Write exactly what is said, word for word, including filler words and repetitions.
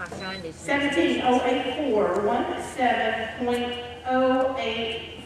signed this. seventeen oh eight four, one seven point oh eight